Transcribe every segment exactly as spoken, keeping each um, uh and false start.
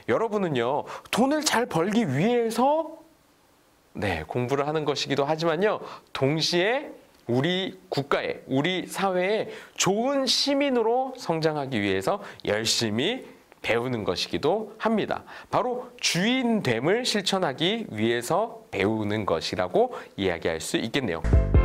여러분은요, 돈을 잘 벌기 위해서 네, 공부를 하는 것이기도 하지만요, 동시에 우리 국가에, 우리 사회에 좋은 시민으로 성장하기 위해서 열심히 배우는 것이기도 합니다. 바로 주인됨을 실천하기 위해서 배우는 것이라고 이야기할 수 있겠네요.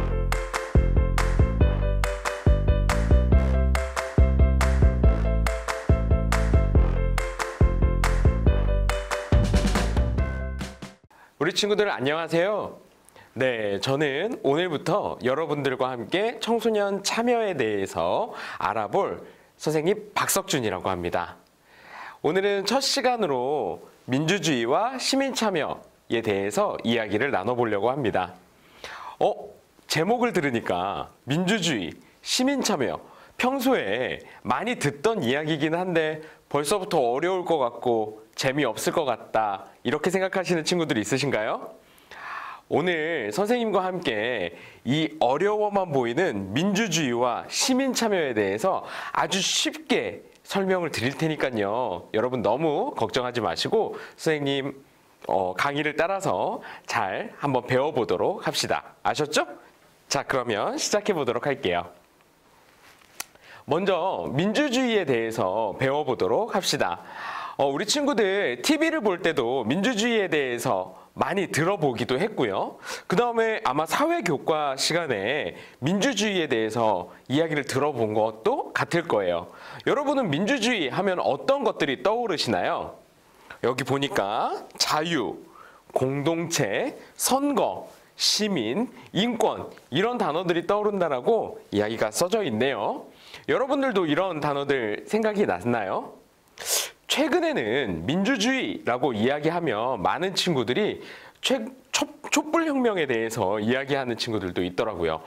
우리 친구들 안녕하세요. 네, 저는 오늘부터 여러분들과 함께 청소년 참여에 대해서 알아볼 선생님 박석준이라고 합니다. 오늘은 첫 시간으로 민주주의와 시민참여에 대해서 이야기를 나눠보려고 합니다. 어, 제목을 들으니까 민주주의, 시민참여, 평소에 많이 듣던 이야기이긴 한데 벌써부터 어려울 것 같고 재미없을 것 같다, 이렇게 생각하시는 친구들이 있으신가요? 오늘 선생님과 함께 이 어려워만 보이는 민주주의와 시민참여에 대해서 아주 쉽게 설명을 드릴 테니까요. 여러분 너무 걱정하지 마시고 선생님 어, 강의를 따라서 잘 한번 배워보도록 합시다. 아셨죠? 자, 그러면 시작해 보도록 할게요. 먼저 민주주의에 대해서 배워보도록 합시다. 어, 우리 친구들 티비를 볼 때도 민주주의에 대해서 많이 들어보기도 했고요. 그 다음에 아마 사회교과 시간에 민주주의에 대해서 이야기를 들어본 것도 같을 거예요. 여러분은 민주주의 하면 어떤 것들이 떠오르시나요? 여기 보니까 자유, 공동체, 선거, 시민, 인권, 이런 단어들이 떠오른다라고 이야기가 써져 있네요. 여러분들도 이런 단어들 생각이 났나요? 최근에는 민주주의라고 이야기하면 많은 친구들이 최, 촛불혁명에 대해서 이야기하는 친구들도 있더라고요.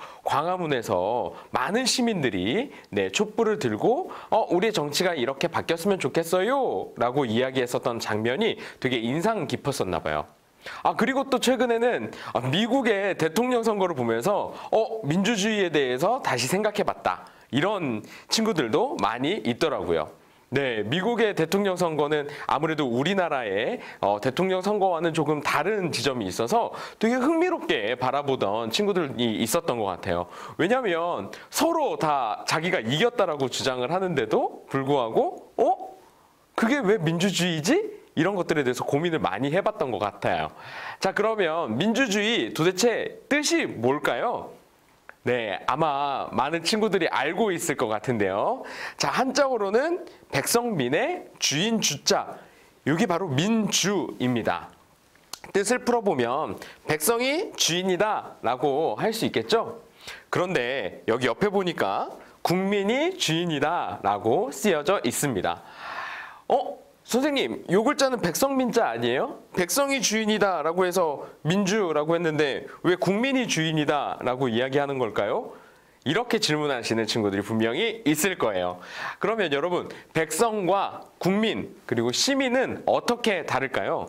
광화문에서 많은 시민들이 네, 촛불을 들고 어, 우리의 정치가 이렇게 바뀌었으면 좋겠어요 라고 이야기했었던 장면이 되게 인상 깊었었나 봐요. 아, 그리고 또 최근에는 미국의 대통령 선거를 보면서 어, 민주주의에 대해서 다시 생각해봤다, 이런 친구들도 많이 있더라고요. 네, 미국의 대통령 선거는 아무래도 우리나라의 어, 대통령 선거와는 조금 다른 지점이 있어서 되게 흥미롭게 바라보던 친구들이 있었던 것 같아요. 왜냐하면 서로 다 자기가 이겼다라고 주장을 하는데도 불구하고 어? 그게 왜 민주주의지? 이런 것들에 대해서 고민을 많이 해봤던 것 같아요. 자, 그러면 민주주의 도대체 뜻이 뭘까요? 네, 아마 많은 친구들이 알고 있을 것 같은데요. 자, 한자어로는 백성민의 주인 주자, 이게 바로 민주입니다. 뜻을 풀어보면 백성이 주인이다 라고 할 수 있겠죠? 그런데 여기 옆에 보니까 국민이 주인이다 라고 쓰여져 있습니다. 어? 선생님, 요 글자는 백성민자 아니에요? 백성이 주인이다 라고 해서 민주라고 했는데 왜 국민이 주인이다 라고 이야기하는 걸까요? 이렇게 질문하시는 친구들이 분명히 있을 거예요. 그러면 여러분, 백성과 국민 그리고 시민은 어떻게 다를까요?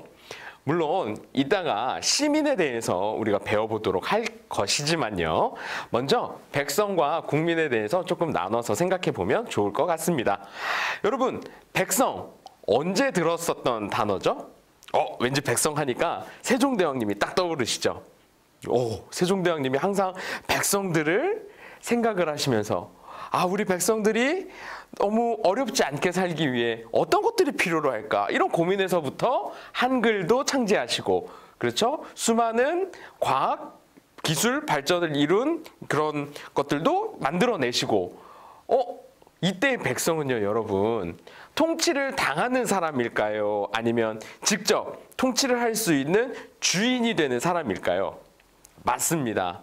물론 이따가 시민에 대해서 우리가 배워보도록 할 것이지만요. 먼저 백성과 국민에 대해서 조금 나눠서 생각해 보면 좋을 것 같습니다. 여러분, 백성 언제 들었었던 단어죠? 어, 왠지 백성 하니까 세종대왕님이 딱 떠오르시죠? 오, 세종대왕님이 항상 백성들을 생각을 하시면서 아, 우리 백성들이 너무 어렵지 않게 살기 위해 어떤 것들이 필요로 할까? 이런 고민에서부터 한글도 창제하시고, 그렇죠? 수많은 과학, 기술 발전을 이룬 그런 것들도 만들어내시고, 어, 이때의 백성은요, 여러분, 통치를 당하는 사람일까요? 아니면 직접 통치를 할 수 있는 주인이 되는 사람일까요? 맞습니다.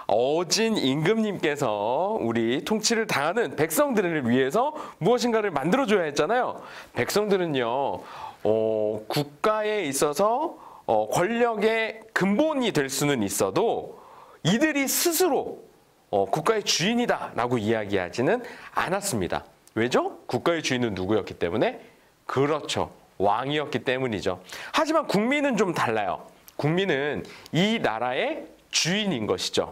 어진 임금님께서 우리 통치를 당하는 백성들을 위해서 무엇인가를 만들어줘야 했잖아요. 백성들은요, 어, 국가에 있어서 어, 권력의 근본이 될 수는 있어도 이들이 스스로 어, 국가의 주인이다 라고 이야기하지는 않았습니다. 왜죠? 국가의 주인은 누구였기 때문에? 그렇죠. 왕이었기 때문이죠. 하지만 국민은 좀 달라요. 국민은 이 나라의 주인인 것이죠.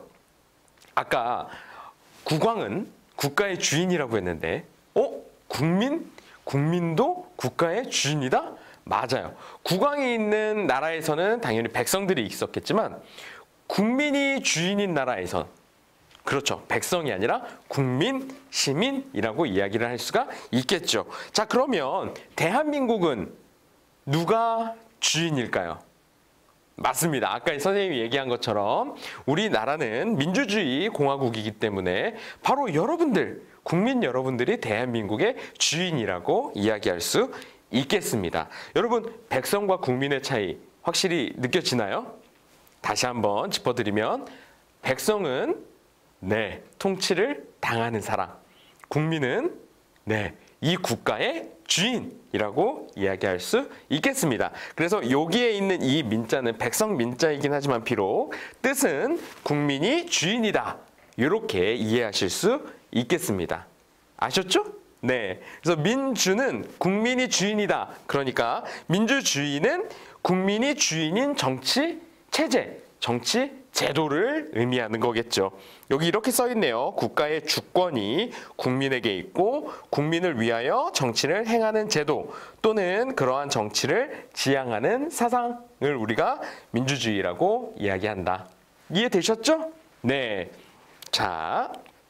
아까 국왕은 국가의 주인이라고 했는데 어? 국민? 국민도 국가의 주인이다? 맞아요. 국왕이 있는 나라에서는 당연히 백성들이 있었겠지만 국민이 주인인 나라에선 그렇죠. 백성이 아니라 국민, 시민이라고 이야기를 할 수가 있겠죠. 자, 그러면 대한민국은 누가 주인일까요? 맞습니다. 아까 선생님이 얘기한 것처럼 우리나라는 민주주의 공화국이기 때문에 바로 여러분들, 국민 여러분들이 대한민국의 주인이라고 이야기할 수 있겠습니다. 여러분, 백성과 국민의 차이 확실히 느껴지나요? 다시 한번 짚어드리면 백성은 네, 통치를 당하는 사람, 국민은 네, 이 국가의 주인이라고 이야기할 수 있겠습니다. 그래서 여기에 있는 이 민자는 백성 민자이긴 하지만 비록 뜻은 국민이 주인이다. 이렇게 이해하실 수 있겠습니다. 아셨죠? 네. 그래서 민주는 국민이 주인이다. 그러니까 민주주의는 국민이 주인인 정치 체제, 정치 제도를 의미하는 거겠죠. 여기 이렇게 써 있네요. 국가의 주권이 국민에게 있고 국민을 위하여 정치를 행하는 제도 또는 그러한 정치를 지향하는 사상을 우리가 민주주의라고 이야기한다. 이해되셨죠? 네. 자,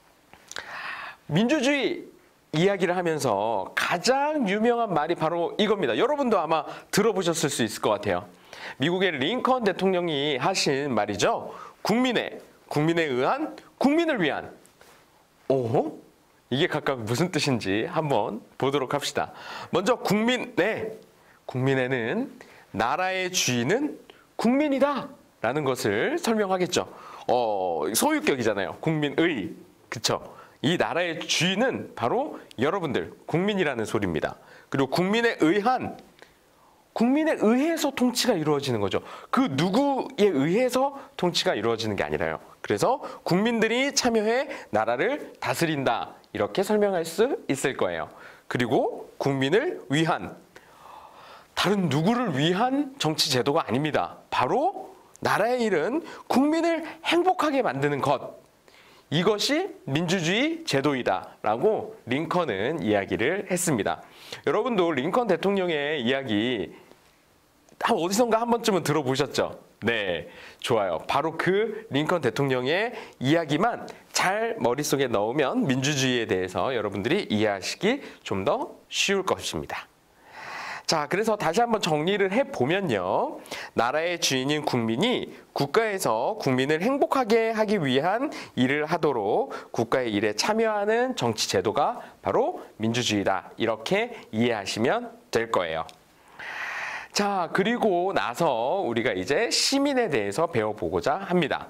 민주주의 이야기를 하면서 가장 유명한 말이 바로 이겁니다. 여러분도 아마 들어보셨을 수 있을 것 같아요. 미국의 링컨 대통령이 하신 말이죠. 국민의, 국민에 의한, 국민을 위한. 오, 이게 각각 무슨 뜻인지 한번 보도록 합시다. 먼저 국민의, 국민에는 나라의 주인은 국민이다 라는 것을 설명하겠죠. 어, 소유격이잖아요. 국민의, 그쵸? 이 나라의 주인은 바로 여러분들, 국민이라는 소리입니다. 그리고 국민에 의한, 국민에 의해서 통치가 이루어지는 거죠. 그 누구에 의해서 통치가 이루어지는 게 아니라요. 그래서 국민들이 참여해 나라를 다스린다. 이렇게 설명할 수 있을 거예요. 그리고 국민을 위한, 다른 누구를 위한 정치 제도가 아닙니다. 바로 나라의 일은 국민을 행복하게 만드는 것. 이것이 민주주의 제도이다 라고 링컨은 이야기를 했습니다. 여러분도 링컨 대통령의 이야기 어디선가 한 번쯤은 들어보셨죠? 네, 좋아요. 바로 그 링컨 대통령의 이야기만 잘 머릿속에 넣으면 민주주의에 대해서 여러분들이 이해하시기 좀 더 쉬울 것입니다. 자, 그래서 다시 한번 정리를 해보면요. 나라의 주인인 국민이 국가에서 국민을 행복하게 하기 위한 일을 하도록 국가의 일에 참여하는 정치 제도가 바로 민주주의다. 이렇게 이해하시면 될 거예요. 자, 그리고 나서 우리가 이제 시민에 대해서 배워보고자 합니다.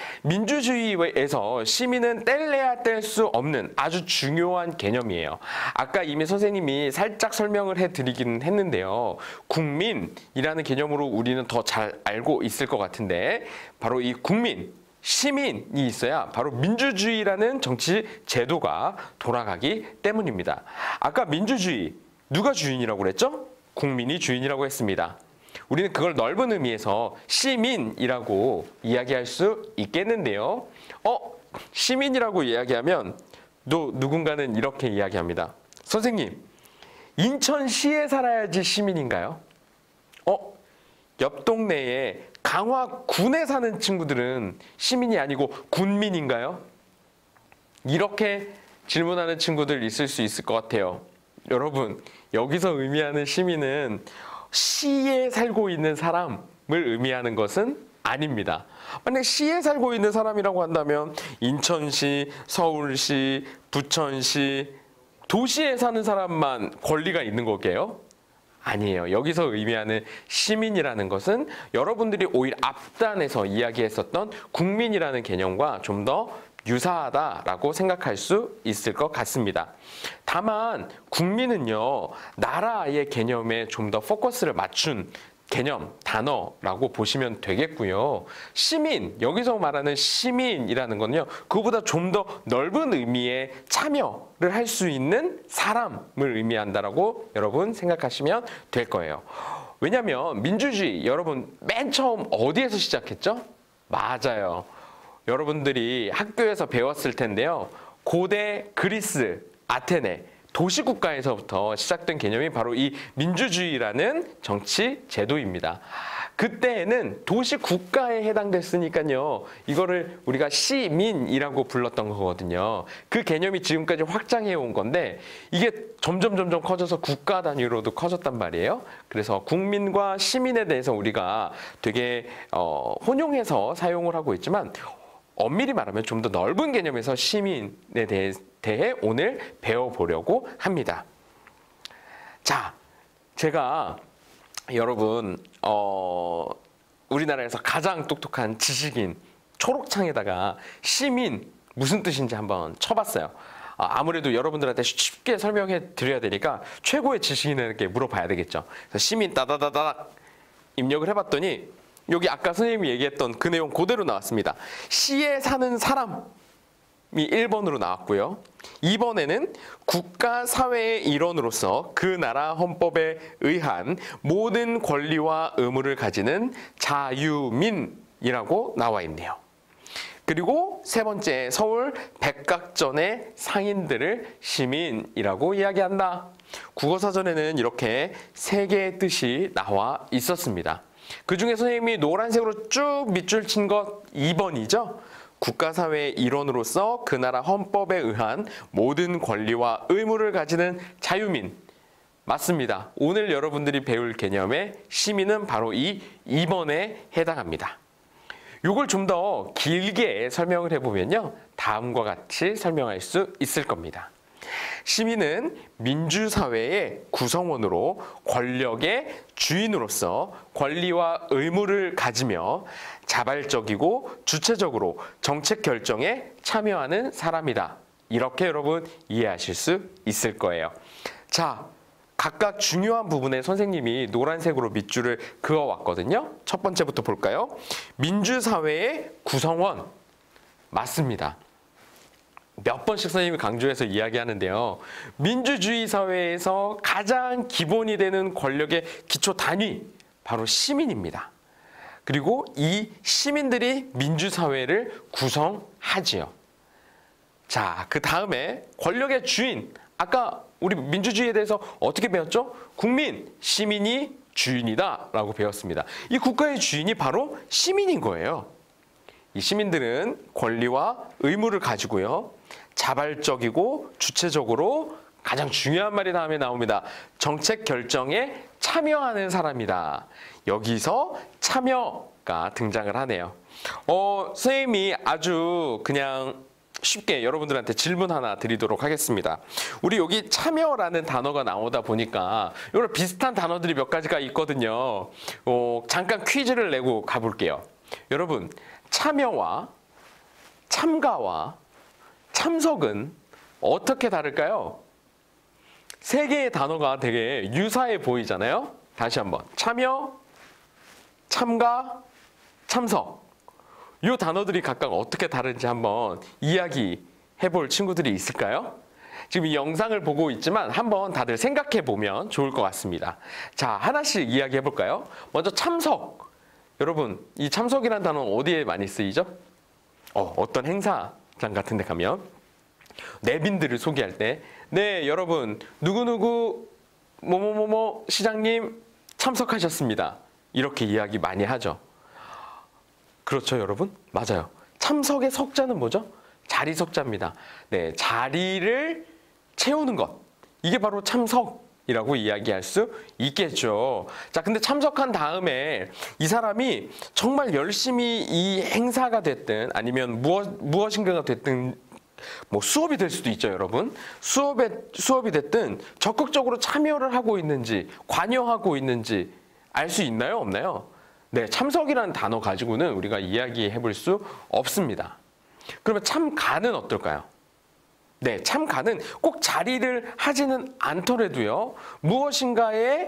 민주주의에서 시민은 뗄래야 뗄 수 없는 아주 중요한 개념이에요. 아까 이미 선생님이 살짝 설명을 해드리긴 했는데요. 국민이라는 개념으로 우리는 더 잘 알고 있을 것 같은데 바로 이 국민, 시민이 있어야 바로 민주주의라는 정치 제도가 돌아가기 때문입니다. 아까 민주주의, 누가 주인이라고 그랬죠? 국민이 주인이라고 했습니다. 우리는 그걸 넓은 의미에서 시민이라고 이야기할 수 있겠는데요. 어? 시민이라고 이야기하면 또 누군가는 이렇게 이야기합니다. 선생님, 인천시에 살아야지 시민인가요? 어? 옆 동네에 강화군에 사는 친구들은 시민이 아니고 군민인가요? 이렇게 질문하는 친구들 있을 수 있을 것 같아요. 여러분, 여기서 의미하는 시민은 시에 살고 있는 사람을 의미하는 것은 아닙니다. 만약 시에 살고 있는 사람이라고 한다면 인천시, 서울시, 부천시, 도시에 사는 사람만 권리가 있는 거게요? 아니에요. 여기서 의미하는 시민이라는 것은 여러분들이 오히려 앞단에서 이야기했었던 국민이라는 개념과 좀 더 유사하다라고 생각할 수 있을 것 같습니다. 다만 국민은요, 나라의 개념에 좀 더 포커스를 맞춘 개념, 단어라고 보시면 되겠고요. 시민, 여기서 말하는 시민이라는 건요, 그보다 좀 더 넓은 의미의 참여를 할 수 있는 사람을 의미한다라고 여러분 생각하시면 될 거예요. 왜냐하면 민주주의, 여러분 맨 처음 어디에서 시작했죠? 맞아요. 여러분들이 학교에서 배웠을 텐데요. 고대 그리스, 아테네, 도시국가에서부터 시작된 개념이 바로 이 민주주의라는 정치 제도입니다. 그때에는 도시국가에 해당됐으니까요. 이거를 우리가 시민이라고 불렀던 거거든요. 그 개념이 지금까지 확장해 온 건데 이게 점점 점점 커져서 국가 단위로도 커졌단 말이에요. 그래서 국민과 시민에 대해서 우리가 되게 어, 혼용해서 사용을 하고 있지만 엄밀히 말하면 좀 더 넓은 개념에서 시민에 대해, 대해 오늘 배워보려고 합니다. 자, 제가 여러분 어, 우리나라에서 가장 똑똑한 지식인 초록창에다가 시민 무슨 뜻인지 한번 쳐봤어요. 아무래도 여러분들한테 쉽게 설명해 드려야 되니까 최고의 지식인에게 물어봐야 되겠죠. 그래서 시민 따다다닥 입력을 해봤더니 여기 아까 선생님이 얘기했던 그 내용 그대로 나왔습니다. 시에 사는 사람이 일 번으로 나왔고요. 이 번에는 국가 사회의 일원으로서 그 나라 헌법에 의한 모든 권리와 의무를 가지는 자유민이라고 나와 있네요. 그리고 세 번째, 서울 백각전의 상인들을 시민이라고 이야기한다. 국어사전에는 이렇게 세 개의 뜻이 나와 있었습니다. 그중에 선생님이 노란색으로 쭉 밑줄 친 것 이 번이죠. 국가사회의 일원으로서 그 나라 헌법에 의한 모든 권리와 의무를 가지는 자유민. 맞습니다. 오늘 여러분들이 배울 개념의 시민은 바로 이 이 번에 해당합니다. 이걸 좀 더 길게 설명을 해보면요. 다음과 같이 설명할 수 있을 겁니다. 시민은 민주사회의 구성원으로 권력의 주인으로서 권리와 의무를 가지며 자발적이고 주체적으로 정책 결정에 참여하는 사람이다. 이렇게 여러분 이해하실 수 있을 거예요. 자, 각각 중요한 부분에 선생님이 노란색으로 밑줄을 그어왔거든요. 첫 번째부터 볼까요? 민주사회의 구성원. 맞습니다. 몇 번씩 선생님이 강조해서 이야기하는데요. 민주주의 사회에서 가장 기본이 되는 권력의 기초 단위, 바로 시민입니다. 그리고 이 시민들이 민주사회를 구성하지요. 자, 그 다음에 권력의 주인. 아까 우리 민주주의에 대해서 어떻게 배웠죠? 국민, 시민이 주인이다 라고 배웠습니다. 이 국가의 주인이 바로 시민인 거예요. 이 시민들은 권리와 의무를 가지고요. 자발적이고 주체적으로 가장 중요한 말이 다음에 나옵니다. 정책 결정에 참여하는 사람이다. 여기서 참여가 등장을 하네요. 어, 선생님이 아주 그냥 쉽게 여러분들한테 질문 하나 드리도록 하겠습니다. 우리 여기 참여라는 단어가 나오다 보니까 이런 비슷한 단어들이 몇 가지가 있거든요. 어, 잠깐 퀴즈를 내고 가볼게요. 여러분, 참여와 참가와 참석은 어떻게 다를까요? 세 개의 단어가 되게 유사해 보이잖아요. 다시 한번. 참여, 참가, 참석. 이 단어들이 각각 어떻게 다른지 한번 이야기해 볼 친구들이 있을까요? 지금 이 영상을 보고 있지만 한번 다들 생각해 보면 좋을 것 같습니다. 자, 하나씩 이야기해 볼까요? 먼저 참석. 여러분, 이 참석이라는 단어는 어디에 많이 쓰이죠? 어, 어떤 행사장 같은 데 가면 내빈들을 소개할 때 네, 여러분, 누구누구 뭐뭐뭐뭐 시장님 참석하셨습니다. 이렇게 이야기 많이 하죠. 그렇죠, 여러분? 맞아요. 참석의 석자는 뭐죠? 자리 석자입니다. 네, 자리를 채우는 것. 이게 바로 참석이라고 이야기할 수 있겠죠. 자, 근데 참석한 다음에 이 사람이 정말 열심히 이 행사가 됐든 아니면 무엇, 무엇인가가 됐든 뭐 수업이 될 수도 있죠, 여러분. 수업에, 수업이 됐든 적극적으로 참여를 하고 있는지, 관여하고 있는지 알 수 있나요? 없나요? 네, 참석이라는 단어 가지고는 우리가 이야기해 볼 수 없습니다. 그러면 참가는 어떨까요? 네, 참가는 꼭 자리를 하지는 않더라도요. 무엇인가에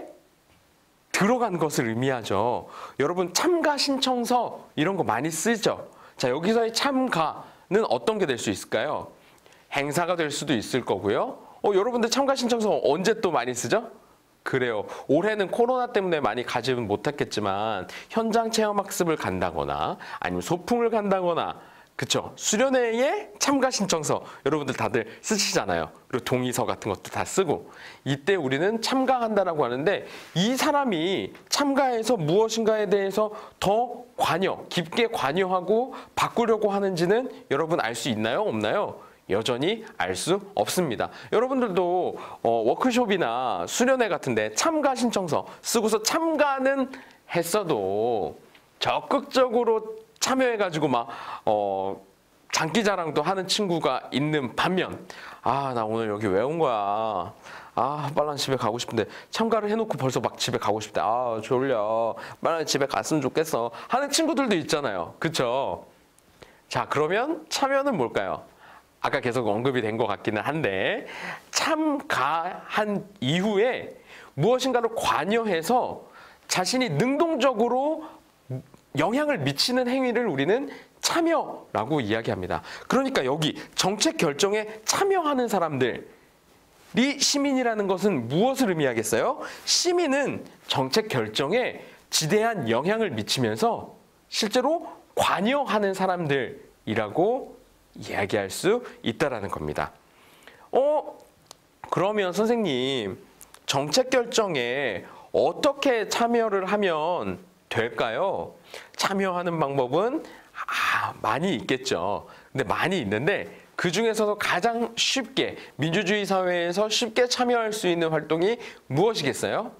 들어간 것을 의미하죠. 여러분, 참가 신청서 이런 거 많이 쓰죠. 자, 여기서의 참가는 어떤 게 될 수 있을까요? 행사가 될 수도 있을 거고요. 어, 여러분들 참가 신청서 언제 또 많이 쓰죠? 그래요. 올해는 코로나 때문에 많이 가지는 못했겠지만 현장 체험학습을 간다거나 아니면 소풍을 간다거나 그쵸? 수련회에 참가 신청서 여러분들 다들 쓰시잖아요. 그리고 동의서 같은 것도 다 쓰고 이때 우리는 참가한다라고 하는데 이 사람이 참가해서 무엇인가에 대해서 더 관여, 깊게 관여하고 바꾸려고 하는지는 여러분 알 수 있나요? 없나요? 여전히 알 수 없습니다. 여러분들도 어, 워크숍이나 수련회 같은데 참가 신청서 쓰고서 참가는 했어도 적극적으로 참여해가지고 막 어, 장기자랑도 하는 친구가 있는 반면 아, 나 오늘 여기 왜 온 거야? 아, 빨리 집에 가고 싶은데 참가를 해놓고 벌써 막 집에 가고 싶다. 아, 졸려. 빨리 집에 갔으면 좋겠어. 하는 친구들도 있잖아요. 그쵸? 자, 그러면 참여는 뭘까요? 아까 계속 언급이 된 것 같기는 한데 참가한 이후에 무엇인가를 관여해서 자신이 능동적으로 영향을 미치는 행위를 우리는 참여라고 이야기합니다. 그러니까 여기 정책 결정에 참여하는 사람들이 시민이라는 것은 무엇을 의미하겠어요? 시민은 정책 결정에 지대한 영향을 미치면서 실제로 관여하는 사람들이라고 이야기할 수 있다라는 겁니다. 어, 그러면 선생님, 정책 결정에 어떻게 참여를 하면 될까요? 참여하는 방법은 아, 많이 있겠죠. 근데 많이 있는데 그 중에서도 가장 쉽게 민주주의 사회에서 쉽게 참여할 수 있는 활동이 무엇이겠어요?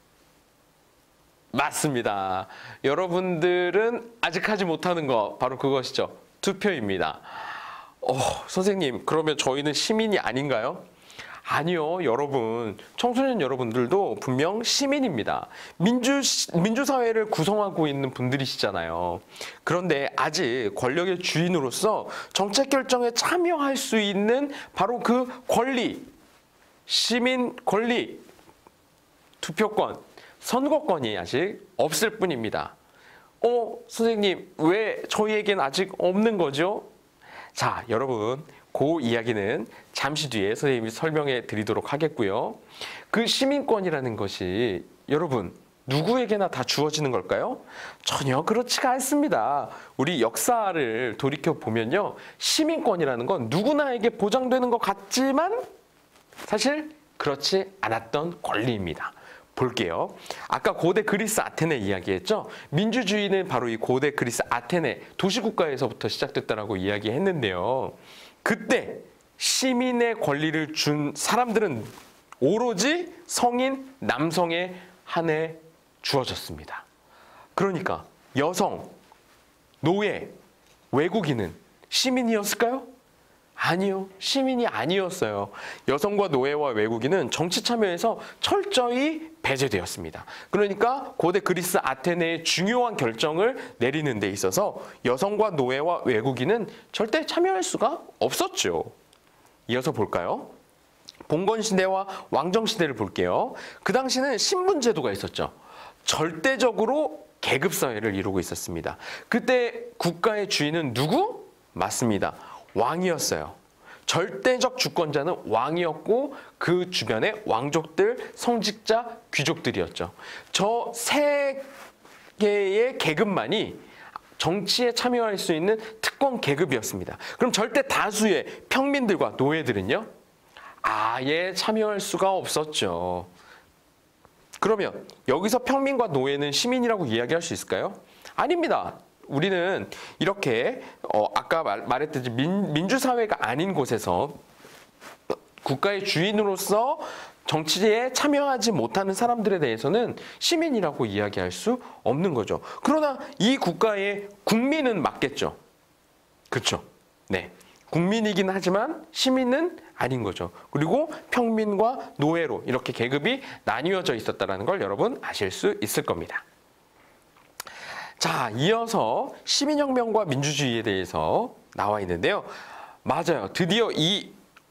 맞습니다. 여러분들은 아직 하지 못하는 거 바로 그것이죠. 투표입니다. 어, 선생님, 그러면 저희는 시민이 아닌가요? 아니요, 여러분. 청소년 여러분들도 분명 시민입니다. 민주, 민주사회를 구성하고 있는 분들이시잖아요. 그런데 아직 권력의 주인으로서 정책 결정에 참여할 수 있는 바로 그 권리, 시민 권리, 투표권, 선거권이 아직 없을 뿐입니다. 어, 선생님, 왜 저희에겐 아직 없는 거죠? 자, 여러분, 그 이야기는 잠시 뒤에 선생님이 설명해 드리도록 하겠고요. 그 시민권이라는 것이 여러분 누구에게나 다 주어지는 걸까요? 전혀 그렇지가 않습니다. 우리 역사를 돌이켜 보면요, 시민권이라는 건 누구나에게 보장되는 것 같지만 사실 그렇지 않았던 권리입니다. 볼게요. 아까 고대 그리스 아테네 이야기했죠. 민주주의는 바로 이 고대 그리스 아테네 도시국가에서부터 시작됐다라고 이야기했는데요. 그때 시민의 권리를 준 사람들은 오로지 성인 남성에 한해 주어졌습니다. 그러니까 여성, 노예, 외국인은 시민이었을까요? 아니요, 시민이 아니었어요. 여성과 노예와 외국인은 정치 참여에서 철저히 배제되었습니다. 그러니까 고대 그리스 아테네의 중요한 결정을 내리는 데 있어서 여성과 노예와 외국인은 절대 참여할 수가 없었죠. 이어서 볼까요? 봉건시대와 왕정시대를 볼게요. 그 당시는 신분제도가 있었죠. 절대적으로 계급사회를 이루고 있었습니다. 그때 국가의 주인은 누구? 맞습니다. 왕이었어요. 절대적 주권자는 왕이었고 그 주변에 왕족들, 성직자, 귀족들이었죠. 저 세 개의 계급만이 정치에 참여할 수 있는 특권 계급이었습니다. 그럼 절대 다수의 평민들과 노예들은요? 아예 참여할 수가 없었죠. 그러면 여기서 평민과 노예는 시민이라고 이야기할 수 있을까요? 아닙니다. 우리는 이렇게 어, 아까 말, 말했듯이 민, 민주사회가 아닌 곳에서 국가의 주인으로서 정치에 참여하지 못하는 사람들에 대해서는 시민이라고 이야기할 수 없는 거죠. 그러나 이 국가의 국민은 맞겠죠. 그렇죠. 네, 국민이긴 하지만 시민은 아닌 거죠. 그리고 평민과 노예로 이렇게 계급이 나뉘어져 있었다는 걸 여러분 아실 수 있을 겁니다. 자, 이어서 시민혁명과 민주주의에 대해서 나와 있는데요. 맞아요. 드디어 이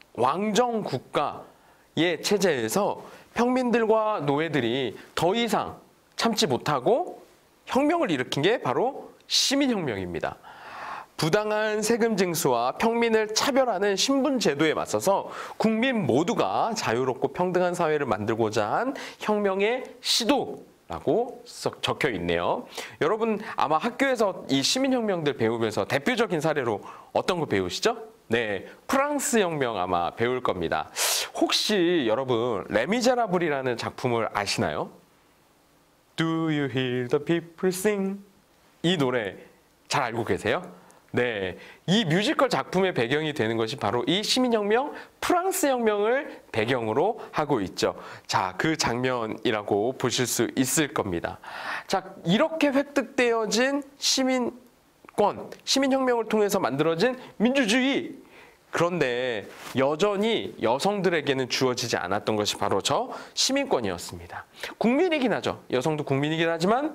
왕정국가의 체제에서 평민들과 노예들이 더 이상 참지 못하고 혁명을 일으킨 게 바로 시민혁명입니다. 부당한 세금 징수와 평민을 차별하는 신분제도에 맞서서 국민 모두가 자유롭고 평등한 사회를 만들고자 한 혁명의 시도 라고 적혀 있네요. 여러분 아마 학교에서 이 시민혁명들 배우면서 대표적인 사례로 어떤 거 배우시죠? 네, 프랑스 혁명 아마 배울 겁니다. 혹시 여러분 레미제라블이라는 작품을 아시나요? Do you hear the people sing? 이 노래 잘 알고 계세요? 네, 이 뮤지컬 작품의 배경이 되는 것이 바로 이 시민혁명, 프랑스 혁명을 배경으로 하고 있죠. 자, 그 장면이라고 보실 수 있을 겁니다. 자, 이렇게 획득되어진 시민권, 시민혁명을 통해서 만들어진 민주주의. 그런데 여전히 여성들에게는 주어지지 않았던 것이 바로 저 시민권이었습니다. 국민이긴 하죠. 여성도 국민이긴 하지만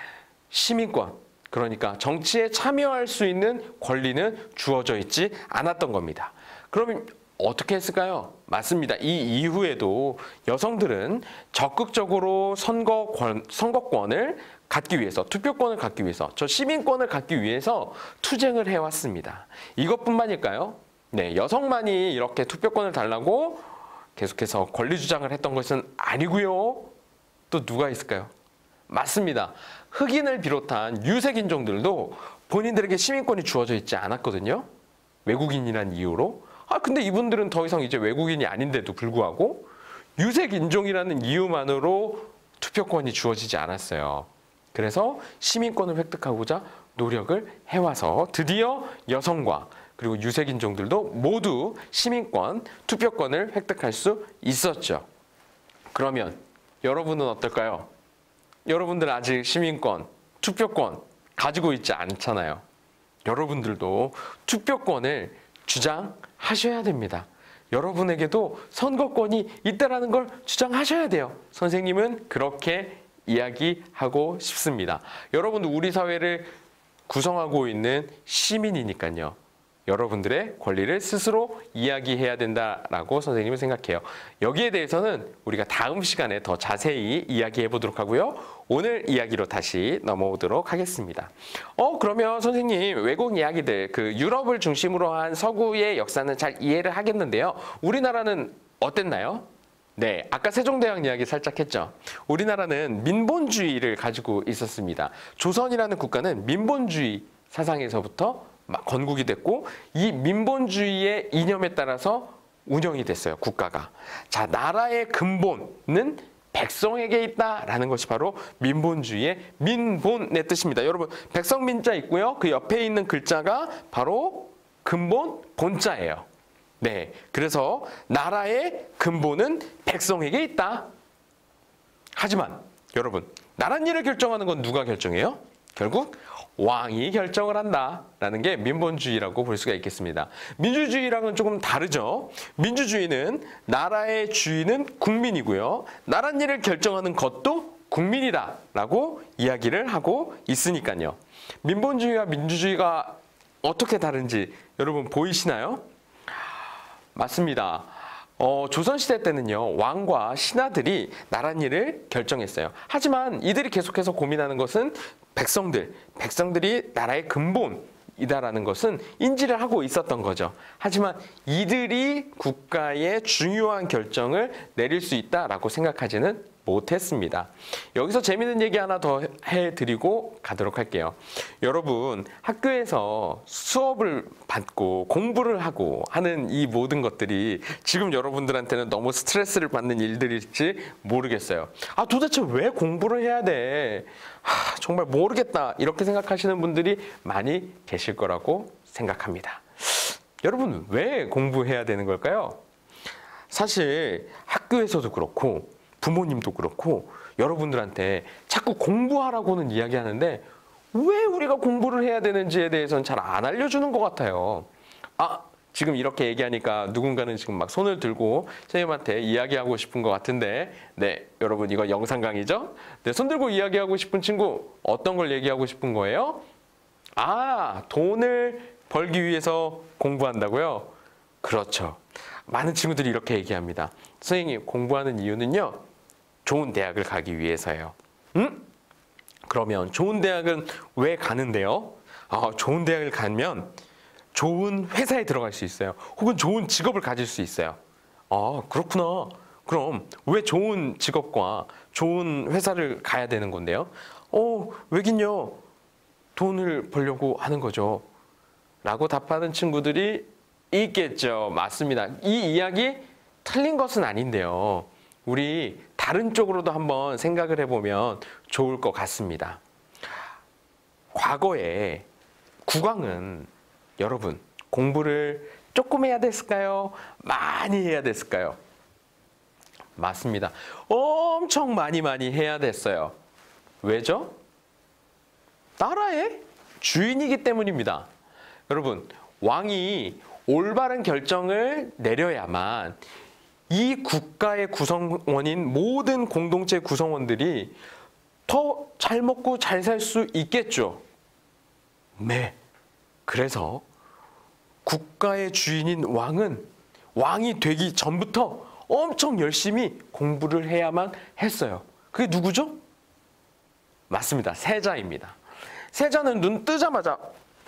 시민권. 그러니까 정치에 참여할 수 있는 권리는 주어져 있지 않았던 겁니다. 그럼 어떻게 했을까요? 맞습니다. 이 이후에도 여성들은 적극적으로 선거권, 선거권을 갖기 위해서, 투표권을 갖기 위해서, 저 시민권을 갖기 위해서 투쟁을 해왔습니다. 이것뿐만일까요? 네, 여성만이 이렇게 투표권을 달라고 계속해서 권리 주장을 했던 것은 아니고요. 또 누가 있을까요? 맞습니다. 흑인을 비롯한 유색 인종들도 본인들에게 시민권이 주어져 있지 않았거든요. 외국인이란 이유로. 아 근데 이분들은 더 이상 이제 외국인이 아닌데도 불구하고 유색 인종이라는 이유만으로 투표권이 주어지지 않았어요. 그래서 시민권을 획득하고자 노력을 해와서 드디어 여성과 그리고 유색 인종들도 모두 시민권, 투표권을 획득할 수 있었죠. 그러면 여러분은 어떨까요? 여러분들 아직 시민권, 투표권 가지고 있지 않잖아요. 여러분들도 투표권을 주장하셔야 됩니다. 여러분에게도 선거권이 있다는 걸 주장하셔야 돼요. 선생님은 그렇게 이야기하고 싶습니다. 여러분도 우리 사회를 구성하고 있는 시민이니까요. 여러분들의 권리를 스스로 이야기해야 된다라고 선생님은 생각해요. 여기에 대해서는 우리가 다음 시간에 더 자세히 이야기해 보도록 하고요. 오늘 이야기로 다시 넘어오도록 하겠습니다. 어 그러면 선생님 외국 이야기들 그 유럽을 중심으로 한 서구의 역사는 잘 이해를 하겠는데요. 우리나라는 어땠나요? 네, 아까 세종대왕 이야기 살짝 했죠. 우리나라는 민본주의를 가지고 있었습니다. 조선이라는 국가는 민본주의 사상에서부터 막 건국이 됐고 이 민본주의의 이념에 따라서 운영이 됐어요. 국가가. 자, 나라의 근본은 백성에게 있다라는 것이 바로 민본주의의 민본의 뜻입니다. 여러분 백성민자 있고요. 그 옆에 있는 글자가 바로 근본 본자예요. 네, 그래서 나라의 근본은 백성에게 있다. 하지만 여러분 나란 일을 결정하는 건 누가 결정해요? 결국 왕이 결정을 한다라는 게 민본주의라고 볼 수가 있겠습니다. 민주주의랑은 조금 다르죠. 민주주의는 나라의 주인은 국민이고요. 나란 일을 결정하는 것도 국민이다라고 이야기를 하고 있으니까요. 민본주의와 민주주의가 어떻게 다른지 여러분 보이시나요? 맞습니다. 어, 조선시대 때는요. 왕과 신하들이 나란 일을 결정했어요. 하지만 이들이 계속해서 고민하는 것은 백성들, 백성들이 나라의 근본이다라는 것은 인지를 하고 있었던 거죠. 하지만 이들이 국가의 중요한 결정을 내릴 수 있다라고 생각하지는 못했습니다. 여기서 재미있는 얘기 하나 더 해드리고 가도록 할게요. 여러분 학교에서 수업을 받고 공부를 하고 하는 이 모든 것들이 지금 여러분들한테는 너무 스트레스를 받는 일들일지 모르겠어요. 아 도대체 왜 공부를 해야 돼? 하, 정말 모르겠다 이렇게 생각하시는 분들이 많이 계실 거라고 생각합니다. 여러분 왜 공부해야 되는 걸까요? 사실 학교에서도 그렇고 부모님도 그렇고 여러분들한테 자꾸 공부하라고는 이야기하는데 왜 우리가 공부를 해야 되는지에 대해서는 잘 안 알려주는 것 같아요. 아 지금 이렇게 얘기하니까 누군가는 지금 막 손을 들고 선생님한테 이야기하고 싶은 것 같은데 네 여러분 이거 영상 강의죠? 네, 손 들고 이야기하고 싶은 친구 어떤 걸 얘기하고 싶은 거예요? 아 돈을 벌기 위해서 공부한다고요? 그렇죠. 많은 친구들이 이렇게 얘기합니다. 선생님 공부하는 이유는요. 좋은 대학을 가기 위해서예요. 응? 그러면 좋은 대학은 왜 가는데요? 아, 좋은 대학을 가면 좋은 회사에 들어갈 수 있어요. 혹은 좋은 직업을 가질 수 있어요. 아, 그렇구나. 그럼 왜 좋은 직업과 좋은 회사를 가야 되는 건데요? 어, 왜긴요? 돈을 벌려고 하는 거죠. 라고 답하는 친구들이 있겠죠. 맞습니다. 이 이야기 틀린 것은 아닌데요. 우리 다른 쪽으로도 한번 생각을 해보면 좋을 것 같습니다. 과거에 국왕은 여러분 공부를 조금 해야 됐을까요? 많이 해야 됐을까요? 맞습니다. 엄청 많이 많이 해야 됐어요. 왜죠? 나라의 주인이기 때문입니다. 여러분, 왕이 올바른 결정을 내려야만 이 국가의 구성원인 모든 공동체 구성원들이 더 잘 먹고 잘 살 수 있겠죠. 네. 그래서 국가의 주인인 왕은 왕이 되기 전부터 엄청 열심히 공부를 해야만 했어요. 그게 누구죠? 맞습니다. 세자입니다. 세자는 눈 뜨자마자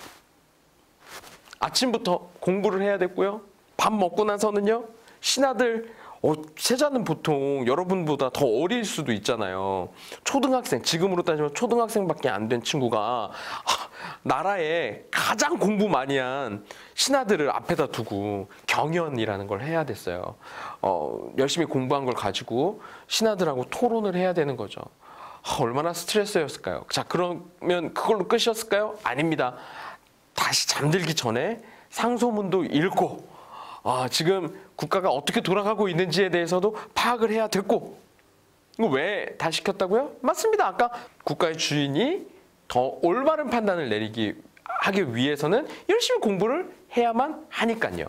아침부터 공부를 해야 됐고요. 밥 먹고 나서는요. 신하들, 어, 세자는 보통 여러분보다 더 어릴 수도 있잖아요. 초등학생, 지금으로 따지면 초등학생밖에 안 된 친구가 하, 나라에 가장 공부 많이 한 신하들을 앞에다 두고 경연이라는 걸 해야 됐어요. 어, 열심히 공부한 걸 가지고 신하들하고 토론을 해야 되는 거죠. 아, 얼마나 스트레스였을까요? 자, 그러면 그걸로 끝이었을까요? 아닙니다. 다시 잠들기 전에 상소문도 읽고 아, 지금 국가가 어떻게 돌아가고 있는지에 대해서도 파악을 해야 됐고 이거 왜 다 시켰다고요? 맞습니다. 아까 국가의 주인이 더 올바른 판단을 내리기 하기 위해서는 열심히 공부를 해야만 하니까요.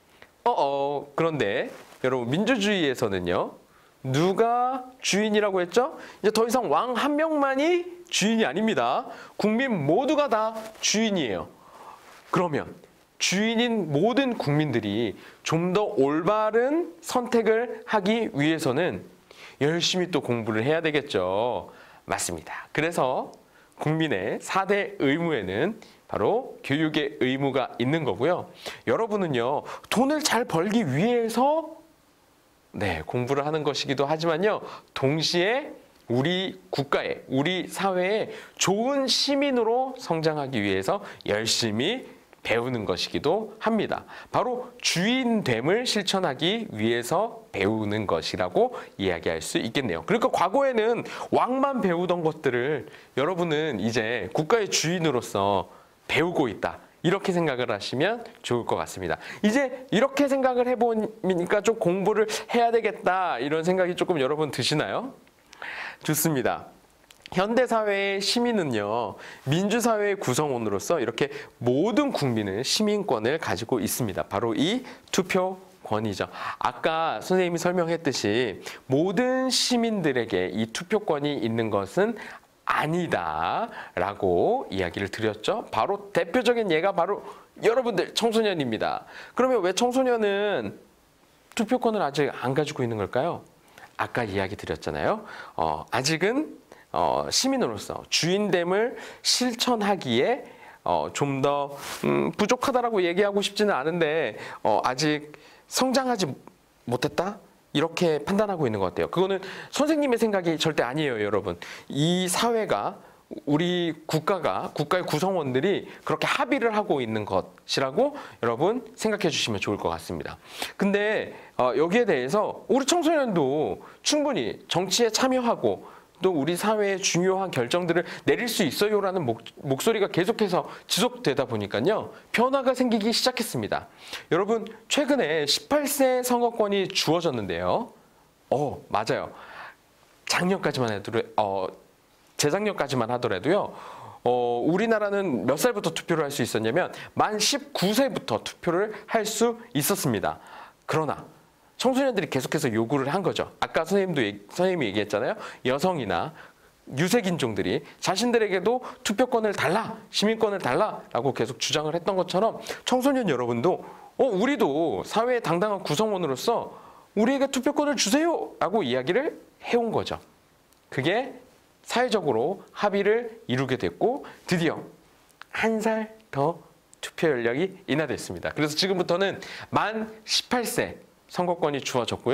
어어 그런데 여러분 민주주의에서는요. 누가 주인이라고 했죠? 이제 더 이상 왕 한 명만이 주인이 아닙니다. 국민 모두가 다 주인이에요. 그러면 주인인 모든 국민들이 좀 더 올바른 선택을 하기 위해서는 열심히 또 공부를 해야 되겠죠. 맞습니다. 그래서 국민의 사 대 의무에는 바로 교육의 의무가 있는 거고요. 여러분은요, 돈을 잘 벌기 위해서 네, 공부를 하는 것이기도 하지만요, 동시에 우리 국가에, 우리 사회에 좋은 시민으로 성장하기 위해서 열심히 배우는 것이기도 합니다. 바로 주인됨을 실천하기 위해서 배우는 것이라고 이야기할 수 있겠네요. 그러니까 과거에는 왕만 배우던 것들을 여러분은 이제 국가의 주인으로서 배우고 있다. 이렇게 생각을 하시면 좋을 것 같습니다. 이제 이렇게 생각을 해보니까 좀 공부를 해야 되겠다. 이런 생각이 조금 여러분 드시나요? 좋습니다. 현대사회의 시민은요, 민주사회의 구성원으로서 이렇게 모든 국민은 시민권을 가지고 있습니다. 바로 이 투표권이죠. 아까 선생님이 설명했듯이 모든 시민들에게 이 투표권이 있는 것은 아니다라고 이야기를 드렸죠. 바로 대표적인 예가 바로 여러분들 청소년입니다. 그러면 왜 청소년은 투표권을 아직 안 가지고 있는 걸까요? 아까 이야기 드렸잖아요. 어, 아직은 어, 시민으로서 주인됨을 실천하기에 어, 좀 더 음, 부족하다라고 얘기하고 싶지는 않은데 어, 아직 성장하지 못했다? 이렇게 판단하고 있는 것 같아요. 그거는 선생님의 생각이 절대 아니에요, 여러분. 이 사회가 우리 국가가 국가의 구성원들이 그렇게 합의를 하고 있는 것이라고 여러분 생각해 주시면 좋을 것 같습니다. 근데 어, 여기에 대해서 우리 청소년도 충분히 정치에 참여하고 또 우리 사회의 중요한 결정들을 내릴 수 있어요라는 목, 목소리가 계속해서 지속되다 보니까요. 변화가 생기기 시작했습니다. 여러분 최근에 십팔 세 선거권이 주어졌는데요. 어 맞아요. 작년까지만 해도 어, 재작년까지만 하더라도요. 어, 우리나라는 몇 살부터 투표를 할 수 있었냐면 만 십구 세부터 투표를 할 수 있었습니다. 그러나 청소년들이 계속해서 요구를 한 거죠. 아까 선생님도 얘기, 선생님이 얘기했잖아요. 여성이나 유색인종들이 자신들에게도 투표권을 달라, 시민권을 달라라고 계속 주장을 했던 것처럼 청소년 여러분도 어, 우리도 사회의 당당한 구성원으로서 우리에게 투표권을 주세요라고 이야기를 해온 거죠. 그게 사회적으로 합의를 이루게 됐고 드디어 한 살 더 투표 연령이 인하됐습니다. 그래서 지금부터는 만 십팔 세 선거권이 주어졌고요.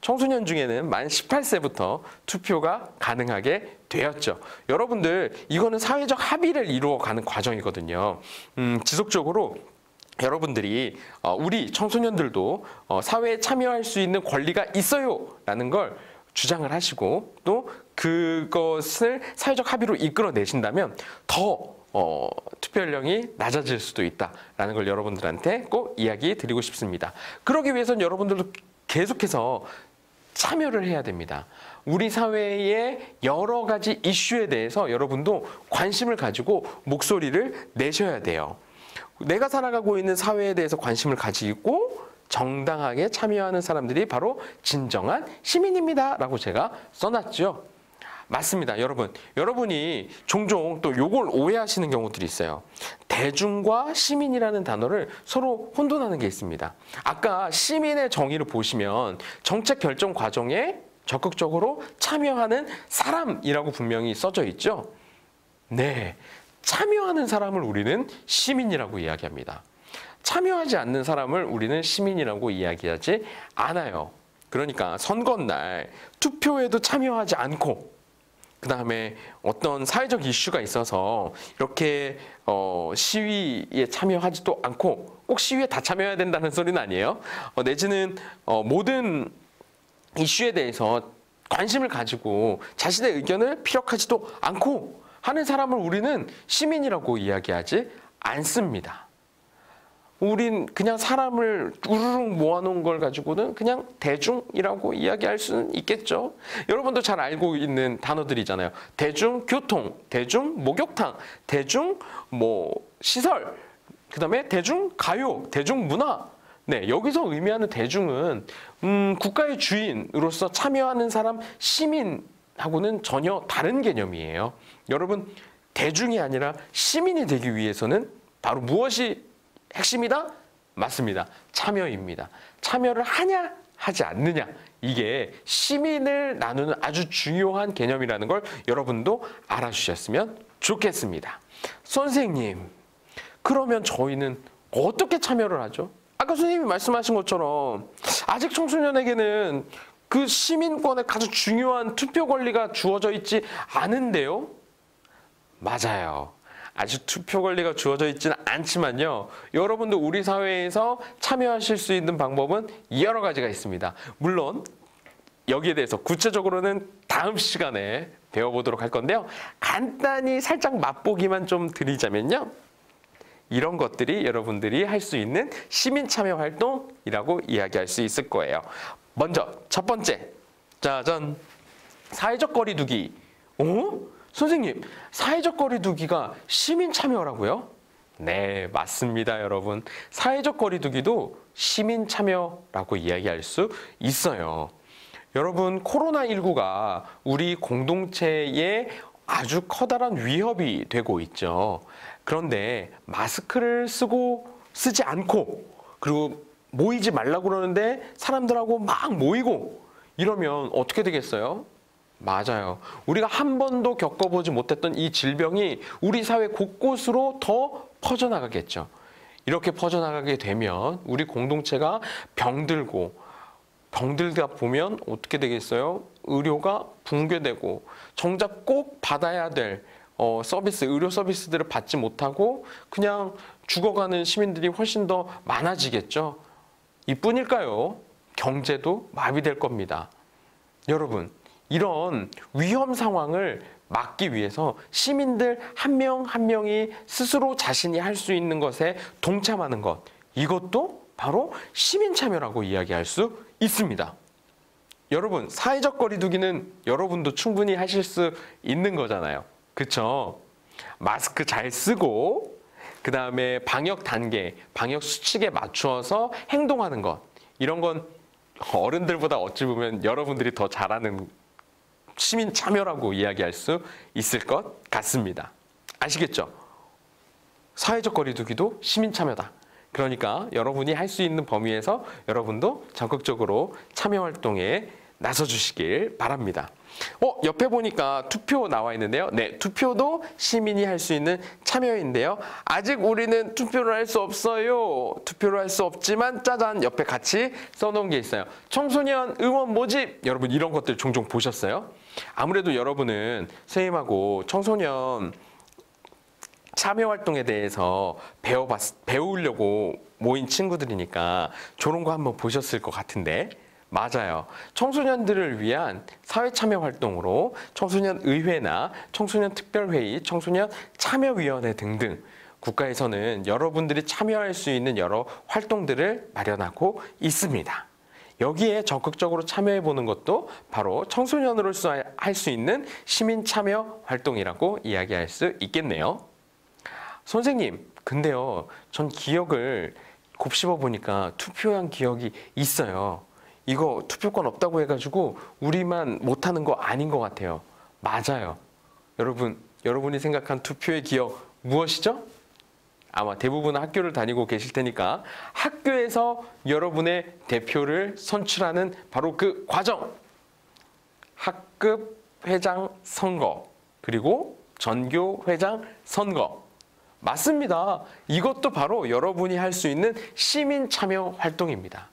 청소년 중에는 만 열여덟 세부터 투표가 가능하게 되었죠. 여러분들 이거는 사회적 합의를 이루어가는 과정이거든요. 음, 지속적으로 여러분들이 우리 청소년들도 사회에 참여할 수 있는 권리가 있어요 라는 걸 주장을 하시고 또 그것을 사회적 합의로 이끌어내신다면 더 어, 투표 연령이 낮아질 수도 있다라는 걸 여러분들한테 꼭 이야기 드리고 싶습니다. 그러기 위해서는 여러분들도 계속해서 참여를 해야 됩니다. 우리 사회의 여러 가지 이슈에 대해서 여러분도 관심을 가지고 목소리를 내셔야 돼요. 내가 살아가고 있는 사회에 대해서 관심을 가지고 정당하게 참여하는 사람들이 바로 진정한 시민입니다 라고 제가 써놨죠. 맞습니다. 여러분, 여러분이 종종 또 요걸 오해하시는 경우들이 있어요. 대중과 시민이라는 단어를 서로 혼돈하는 게 있습니다. 아까 시민의 정의를 보시면 정책 결정 과정에 적극적으로 참여하는 사람이라고 분명히 써져 있죠. 네, 참여하는 사람을 우리는 시민이라고 이야기합니다. 참여하지 않는 사람을 우리는 시민이라고 이야기하지 않아요. 그러니까 선거날 투표에도 참여하지 않고 그 다음에 어떤 사회적 이슈가 있어서 이렇게 어, 시위에 참여하지도 않고 꼭 시위에 다 참여해야 된다는 소리는 아니에요. 어, 내지는 어, 모든 이슈에 대해서 관심을 가지고 자신의 의견을 피력하지도 않고 하는 사람을 우리는 시민이라고 이야기하지 않습니다. 우린 그냥 사람을 우르르 모아놓은 걸 가지고는 그냥 대중이라고 이야기할 수는 있겠죠. 여러분도 잘 알고 있는 단어들이잖아요. 대중교통, 대중목욕탕, 대중 뭐 시설, 그 다음에 대중가요, 대중문화. 네, 여기서 의미하는 대중은 음, 국가의 주인으로서 참여하는 사람 시민하고는 전혀 다른 개념이에요. 여러분, 대중이 아니라 시민이 되기 위해서는 바로 무엇이 핵심이다? 맞습니다. 참여입니다. 참여를 하냐 하지 않느냐, 이게 시민을 나누는 아주 중요한 개념이라는 걸 여러분도 알아주셨으면 좋겠습니다. 선생님, 그러면 저희는 어떻게 참여를 하죠? 아까 선생님이 말씀하신 것처럼 아직 청소년에게는 그 시민권의 가장 중요한 투표 권리가 주어져 있지 않은데요? 맞아요. 아직 투표 권리가 주어져 있지는 않지만요. 여러분도 우리 사회에서 참여하실 수 있는 방법은 여러 가지가 있습니다. 물론 여기에 대해서 구체적으로는 다음 시간에 배워보도록 할 건데요. 간단히 살짝 맛보기만 좀 드리자면요. 이런 것들이 여러분들이 할 수 있는 시민 참여 활동이라고 이야기할 수 있을 거예요. 먼저 첫 번째, 짜잔, 사회적 거리 두기. 어? 선생님, 사회적 거리 두기가 시민 참여라고요? 네, 맞습니다, 여러분. 사회적 거리 두기도 시민 참여라고 이야기할 수 있어요. 여러분, 코로나십구가 우리 공동체에 아주 커다란 위협이 되고 있죠. 그런데 마스크를 쓰고 쓰지 않고 그리고 모이지 말라고 그러는데 사람들하고 막 모이고 이러면 어떻게 되겠어요? 맞아요. 우리가 한 번도 겪어보지 못했던 이 질병이 우리 사회 곳곳으로 더 퍼져나가겠죠. 이렇게 퍼져나가게 되면 우리 공동체가 병들고 병들다 보면 어떻게 되겠어요? 의료가 붕괴되고 정작 꼭 받아야 될 어, 서비스, 의료 서비스들을 받지 못하고 그냥 죽어가는 시민들이 훨씬 더 많아지겠죠. 이뿐일까요? 경제도 마비될 겁니다. 여러분, 이런 위험 상황을 막기 위해서 시민들 한 명 한 명이 스스로 자신이 할 수 있는 것에 동참하는 것, 이것도 바로 시민 참여라고 이야기할 수 있습니다. 여러분, 사회적 거리 두기는 여러분도 충분히 하실 수 있는 거잖아요. 그쵸? 마스크 잘 쓰고 그 다음에 방역 단계, 방역 수칙에 맞추어서 행동하는 것, 이런 건 어른들보다 어찌 보면 여러분들이 더 잘하는 시민 참여라고 이야기할 수 있을 것 같습니다. 아시겠죠? 사회적 거리 두기도 시민 참여다. 그러니까 여러분이 할 수 있는 범위에서 여러분도 적극적으로 참여 활동에 나서 주시길 바랍니다. 어, 옆에 보니까 투표 나와 있는데요. 네, 투표도 시민이 할 수 있는 참여인데요. 아직 우리는 투표를 할 수 없어요. 투표를 할 수 없지만 짜잔 옆에 같이 써놓은 게 있어요. 청소년 의원 모집. 여러분 이런 것들 종종 보셨어요? 아무래도 여러분은 선생님하고 청소년 참여 활동에 대해서 배워봤, 배우려고 모인 친구들이니까 저런 거 한번 보셨을 것 같은데 맞아요. 청소년들을 위한 사회 참여 활동으로 청소년 의회나 청소년 특별회의, 청소년 참여위원회 등등 국가에서는 여러분들이 참여할 수 있는 여러 활동들을 마련하고 있습니다. 여기에 적극적으로 참여해 보는 것도 바로 청소년으로서 할 수 있는 시민 참여 활동이라고 이야기할 수 있겠네요. 선생님, 근데요, 전 기억을 곱씹어 보니까 투표한 기억이 있어요. 이거 투표권 없다고 해가지고 우리만 못하는 거 아닌 것 같아요. 맞아요. 여러분, 여러분이 생각한 투표의 기억 무엇이죠? 아마 대부분 학교를 다니고 계실 테니까 학교에서 여러분의 대표를 선출하는 바로 그 과정. 학급 회장 선거, 그리고 전교 회장 선거. 맞습니다. 이것도 바로 여러분이 할 수 있는 시민 참여 활동입니다.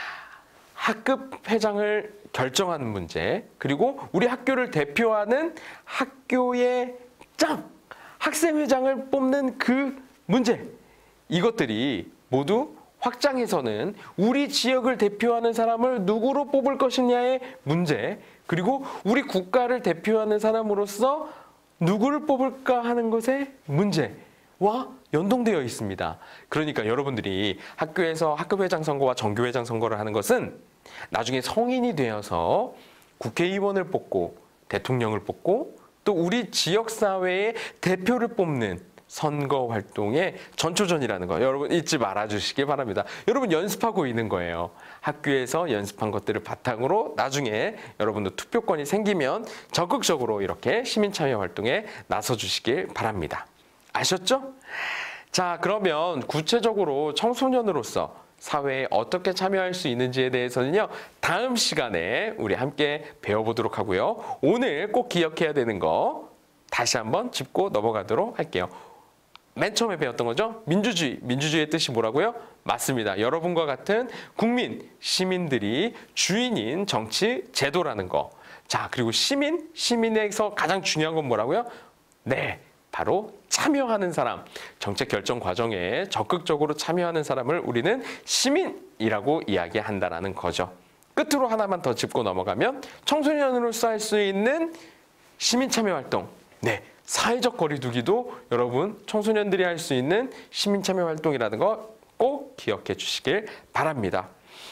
학급 회장을 결정하는 문제, 그리고 우리 학교를 대표하는 학교의 짱! 학생회장을 뽑는 그 문제. 이것들이 모두 확장해서는 우리 지역을 대표하는 사람을 누구로 뽑을 것이냐의 문제, 그리고 우리 국가를 대표하는 사람으로서 누구를 뽑을까 하는 것의 문제와 연동되어 있습니다. 그러니까 여러분들이 학교에서 학급회장 선거와 전교회장 선거를 하는 것은 나중에 성인이 되어서 국회의원을 뽑고 대통령을 뽑고 또 우리 지역사회의 대표를 뽑는 선거 활동의 전초전이라는 거 여러분 잊지 말아주시기 바랍니다. 여러분 연습하고 있는 거예요. 학교에서 연습한 것들을 바탕으로 나중에 여러분도 투표권이 생기면 적극적으로 이렇게 시민참여 활동에 나서주시길 바랍니다. 아셨죠? 자, 그러면 구체적으로 청소년으로서 사회에 어떻게 참여할 수 있는지에 대해서는요, 다음 시간에 우리 함께 배워보도록 하고요. 오늘 꼭 기억해야 되는 거 다시 한번 짚고 넘어가도록 할게요. 맨 처음에 배웠던 거죠? 민주주의. 민주주의의 뜻이 뭐라고요? 맞습니다. 여러분과 같은 국민, 시민들이 주인인 정치 제도라는 거. 자, 그리고 시민, 시민에서 가장 중요한 건 뭐라고요? 네, 바로 참여하는 사람. 정책 결정 과정에 적극적으로 참여하는 사람을 우리는 시민이라고 이야기한다는 거죠. 끝으로 하나만 더 짚고 넘어가면 청소년으로서 할 수 있는 시민 참여 활동. 네, 사회적 거리두기도 여러분 청소년들이 할 수 있는 시민 참여 활동이라는 거 꼭 기억해 주시길 바랍니다.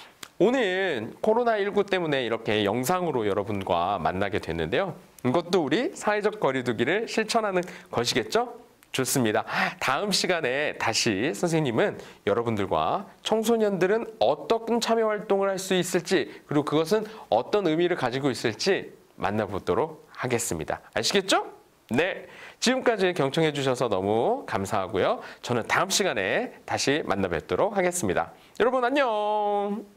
오늘 코로나십구 때문에 이렇게 영상으로 여러분과 만나게 됐는데요. 이것도 우리 사회적 거리두기를 실천하는 것이겠죠? 좋습니다. 다음 시간에 다시 선생님은 여러분들과 청소년들은 어떤 참여 활동을 할 수 있을지, 그리고 그것은 어떤 의미를 가지고 있을지 만나보도록 하겠습니다. 아시겠죠? 네, 지금까지 경청해 주셔서 너무 감사하고요. 저는 다음 시간에 다시 만나 뵙도록 하겠습니다. 여러분 안녕!